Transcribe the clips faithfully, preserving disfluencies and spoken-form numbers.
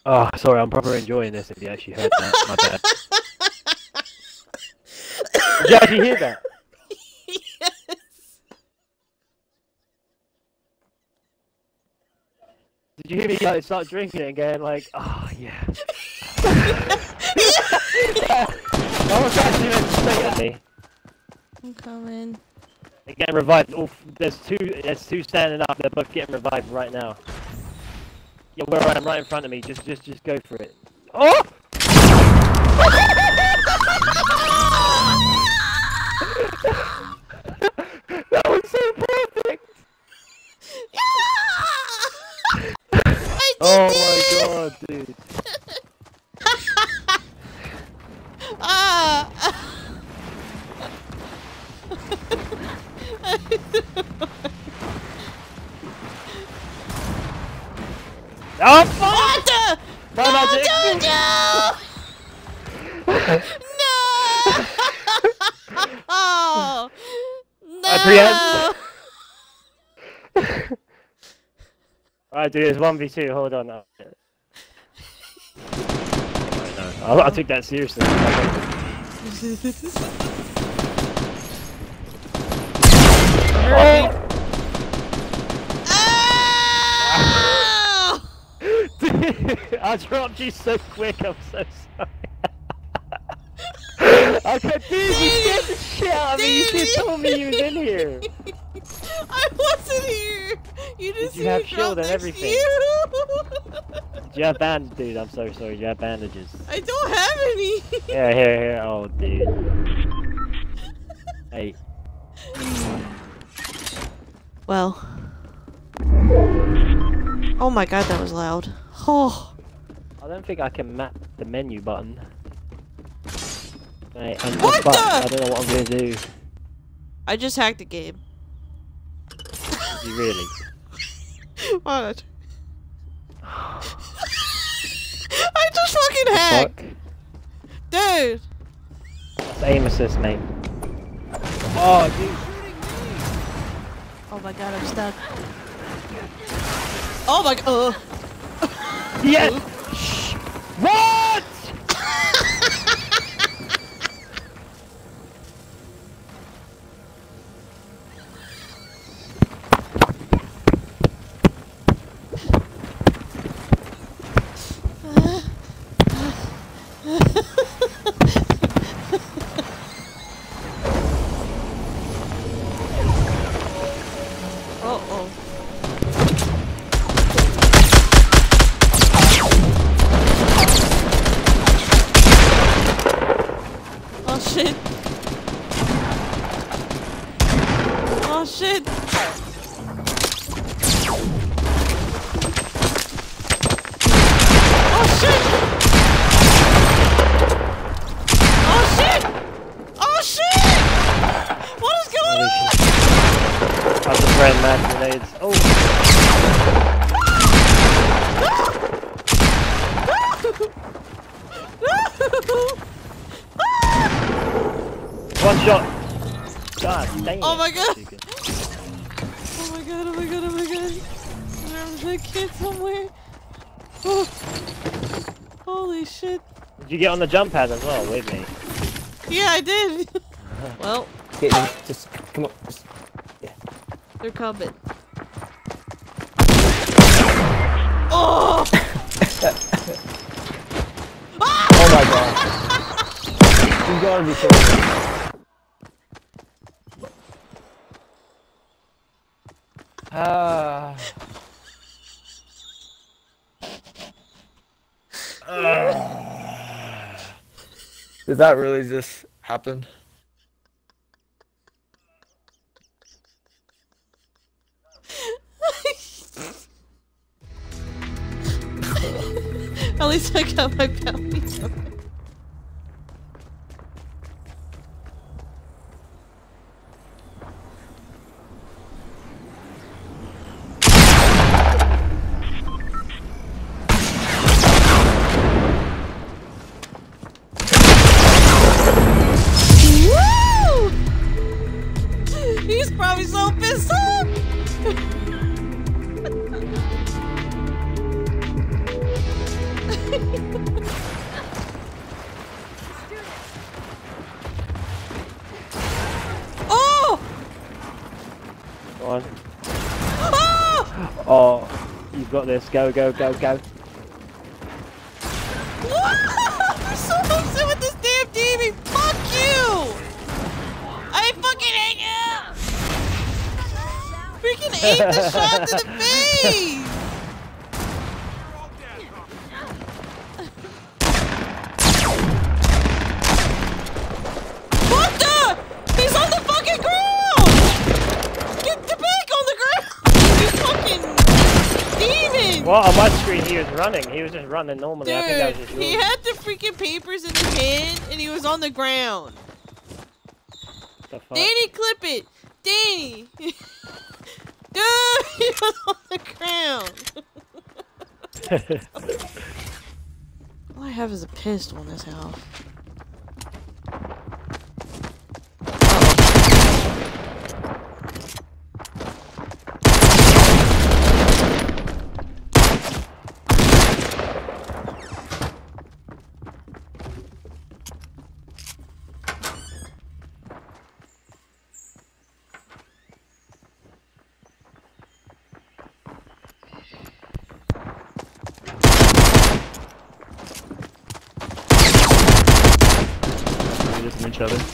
Oh, sorry, I'm probably enjoying this if you actually heard that. My bad. Did you actually hear that? Yes. Did you hear me like, start drinking it and going like, oh yeah. I was actually meant to stay at me. I'm coming. They're getting revived. Oh, there's two. There's two standing up. They're both getting revived right now. Yeah, where I am, right in front of me. Just, just, just go for it. Oh! That was so perfect. I did Oh it! my god, dude. Ah! Oh fuck! What the? My No, magic. Jojo! No! No! I Alright, dude, it's one v two. Hold on. Oh, no. I, I took that seriously. Oh! Dude, I dropped you so quick, I'm so sorry. Okay, dude, you scared the shit out of me, you just told me you was in here. I wasn't here! You just Did you have see me shield drop and next to everything? you. Do you have bandages? Dude, I'm so sorry, do you have bandages? I don't have any! Here, here, here, oh dude. Hey. Well. Oh my god, that was loud. Oh. I don't think I can map the menu button. Hey, I'm, What I'm fucked. the? I don't know what I'm gonna do. I just hacked the game. Did you really? What? I just fucking hacked! Fuck. Dude! That's aim assist, mate. Oh, dude. Oh my god, I'm stuck. Oh my god! Uh. Yes! Shh! What?! Uh-oh. Oh shit. Oh shit. Oh shit. Oh shit. Oh shit. What is going on? I was just throwing mad grenades. Oh! One shot! God dang it. Oh my god! Oh my god, oh my god, oh my god. There's that kid somewhere. Oh. Holy shit. Did you get on the jump pad as well with me? Yeah, I did. Well, Okay, just come on. Just, yeah. they're coming. Oh! Oh my god. You gotta be kidding me. Ah. Uh. Did that really just happen? At least I got my bounty done. Woo! He's probably so pissed off. Go on. Oh! Oh, you've got this. Go, go, go, go. I'm so upset with this damn demon. Fuck you! I fucking hate you! Freaking aim the shot to the face! What the? He's on the fucking ground! Get the back on the ground! You fucking demon! Well, on my screen he was running. He was just running normally. Dude, I think that was just he yours. had the freaking papers in his hand and he was on the ground. The fuck? Danny, clip it! Danny! Dude, he was on the ground. All I have is a pistol in this house. From each other.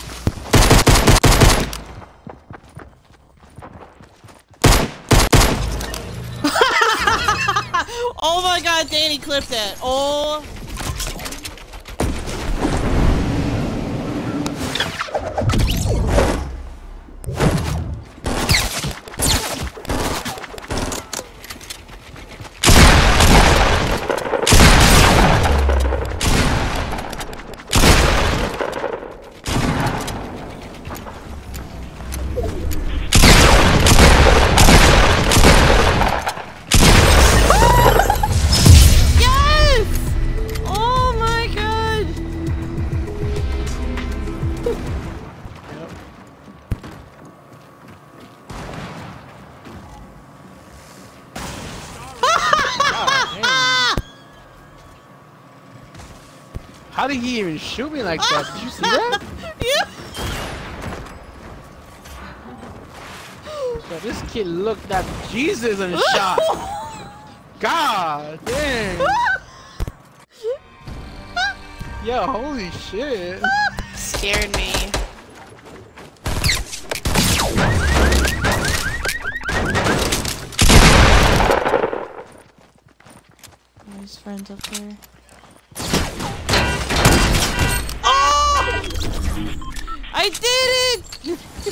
Oh my god, Danny clipped that. Oh. How did he even shoot me like that? Did you see that? Yeah. So this kid looked at Jesus and shot. God damn. Yo, holy shit. Scared me. There's friends up there. Oh! I did it!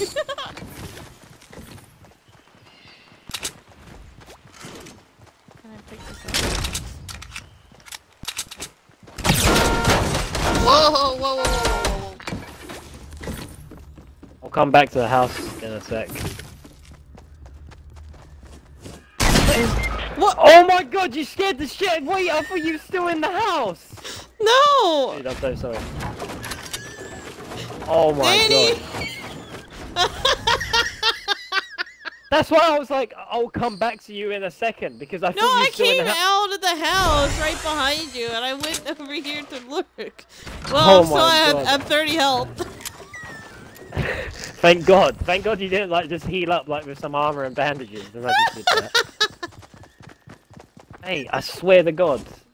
Can I pick this up? Whoa, whoa, whoa, whoa, whoa. I'll come back to the house in a sec. What? Oh my god, you scared the shit! Wait, I thought you were still in the house! No! Dude, I'm so sorry. Oh my Danny! god. That's why I was like, I'll come back to you in a second, because I thought No, you were I still in came the house. out of the house right behind you, and I went over here to look. Well, Oh so my I have, God. I have thirty health. Thank god. Thank god you didn't like just heal up like with some armor and bandages. And I just did that. Hey, I swear to god.